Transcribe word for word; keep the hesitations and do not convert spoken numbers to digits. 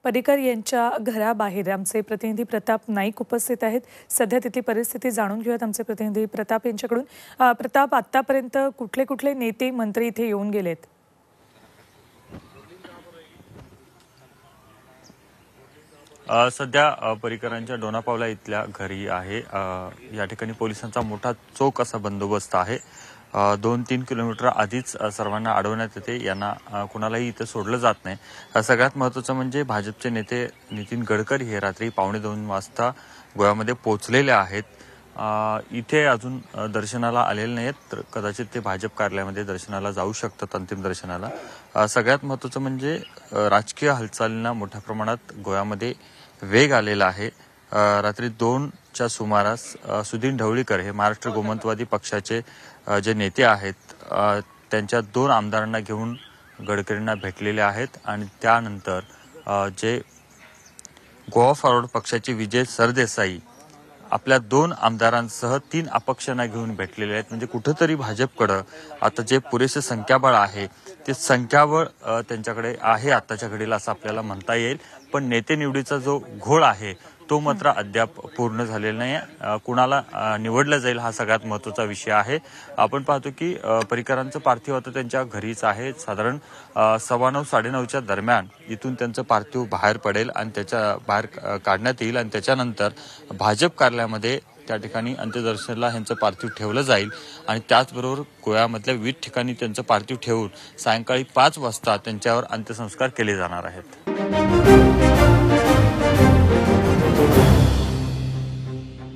पर्रिकर यांच्या घराबाहेर आमचे प्रतिनिधी प्रताप नाईक उपस्थित आहेत। सध्या तिथली परिस्थिती जाणून घेऊयात आमचे प्रतिनिधी प्रताप यांच्याकडून। प्रताप, आतापर्यंत कुठले कुठले नेते मंत्री इथे येऊन गेलेत? सध्या पर्रिकरांच्या डोनापावला इथल्या घरी आहे। या ठिकाणी पोलिसांचा मोठा चोख असा बंदोबस्त आहे। दोन तीन किलोमीटर आधीच सर्वांना अडवण्यात येते, यांना कुणालाही इथे सोडलं जात नाही। सगळ्यात महत्त्वाचं म्हणजे भाजपचे नेते नितीन गडकरी हे रात्री पावणे दोन वाजता गोव्यामध्ये पोहोचलेले आहेत। इथे अजून दर्शनाला आलेले नाहीत, तर कदाचित ते भाजप कार्यालयामध्ये दर्शनाला जाऊ शकतात, अंतिम दर्शनाला। सगळ्यात महत्त्वाचं म्हणजे राजकीय हालचालींना मोठ्या प्रमाणात गोव्यामध्ये वेग आलेला आहे। रात्री दोनच्या सुमारास सुधीर ढवळीकर हे महाराष्ट्र गोमंतवादी पक्षाचे जे नेते आहेत, त्यांच्या दोन आमदारांना घेऊन गडकरींना भेटलेले आहेत आणि त्यानंतर जे गोवा फॉरवर्ड पक्षाचे विजय सरदेसाई आपल्या दोन आमदारांसह तीन अपक्षांना घेऊन भेटलेले आहेत। म्हणजे कुठेतरी भाजपकडे आता जे पुरेसे संख्याबळ आहे ते संख्याबळ त्यांच्याकडे आहे आताच्या घडीला, असं आपल्याला म्हणता येईल। पण नेते निवडीचा जो घोळ आहे तो मात्र अद्याप पूर्ण झालेला नाही। कुणाला निवडलं जाईल हा सगळ्यात महत्त्वाचा विषय आहे। आपण पाहतो की पर्रिकरांचं पार्थिव आता त्यांच्या घरीच आहे। साधारण सव्वा नऊ साडेनऊच्या दरम्यान इथून त्यांचं पार्थिव बाहेर पडेल आणि त्याच्या बाहेर काढण्यात येईल आणि त्याच्यानंतर भाजप कार्यालयामध्ये त्या ठिकाणी अंत्यदर्शनाला ह्यांचं पार्थिव ठेवलं जाईल आणि त्याचबरोबर गोव्यामधल्या विविध ठिकाणी त्यांचं पार्थिव ठेवून सायंकाळी पाच वाजता त्यांच्यावर अंत्यसंस्कार केले जाणार आहेत।